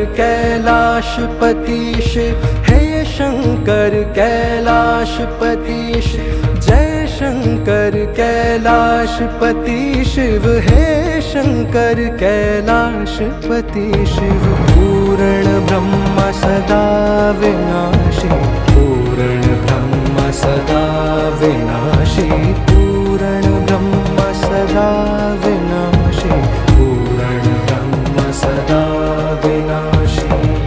कैलाशपति शिव, हे शंकर कैलाशपति शिव। जय शंकर कैलाशपति शिव, हे शंकर कैलाशपति शिव। पूर्ण ब्रह्म सदा विनाशी, पूर्ण ब्रह्म सदा विनाशी, पूर्ण ब्रह्म सदा विनाशी, पूर्ण ब्रह्म सदा विनाशी।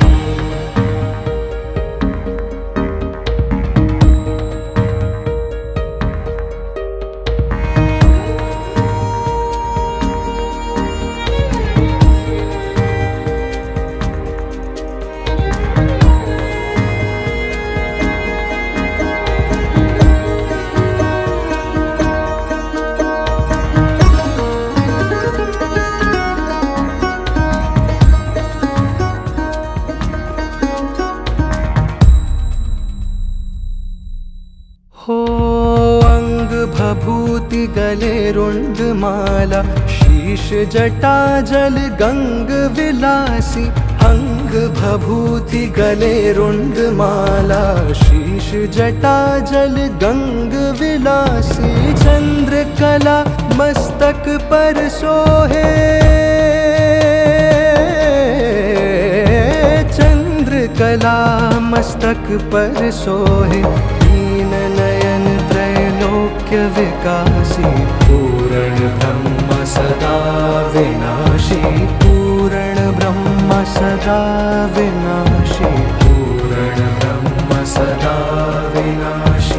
हो अंग भभूति गले रुंड माला, शीश जटा जल गंग विलासी। अंग भभूति गले रुंड माला, शीश जटा जल गंग विलासी। चंद्र कला मस्तक पर सोहे, चंद्र कला मस्तक पर सोहे। नयन त्रैलोक्य विकासी, पूर्ण ब्रह्म सदा विनाशी, पूर्ण ब्रह्म सदा विनाशी, पूर्ण ब्रह्म सदा विनाशी।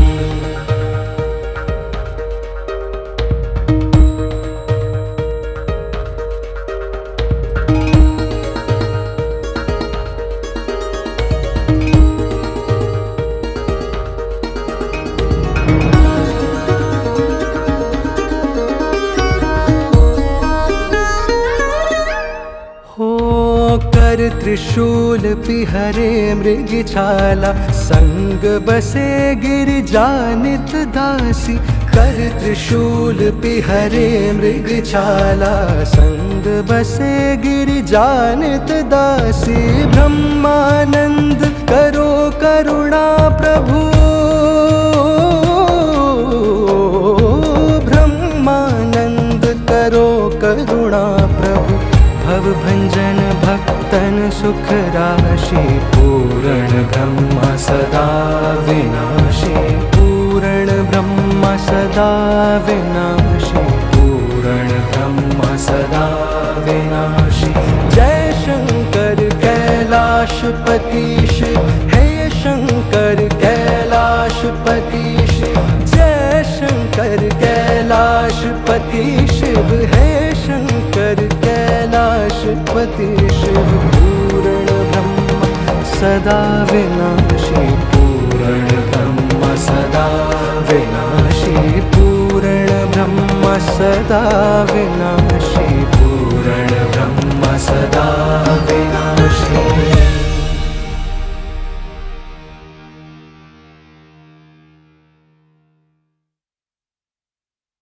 कर त्रिशूल पिहरे मृग छाला, संग बसे गिरिजानित दासी। कर त्रिशूल पिहरे मृग छाला, संग बसे गिरिजानित दासी। ब्रह्मानंद करो करुणा प्रभु, ब्रह्मानंद करो करुणा प्रभु। भव भंजन भक्तन सुख राशि, पूर्ण ब्रह्म सदा विनाशी, पूर्ण ब्रह्म सदा विनाशी, पूर्ण ब्रह्म सदा विनाशी। जय शंकर कैलाशपति शिव, हे शंकर कैलाशपति शिव। जय शंकर कैलाशपति शिव, हे शंकर कैलाशपति शिव। पूर्ण ब्रह्म सदा विनाशी, पूर्ण ब्रह्म सदा विनाशी, पूर्ण ब्रह्म सदा विनाशी, पूर्ण ब्रह्म सदा विनाशी।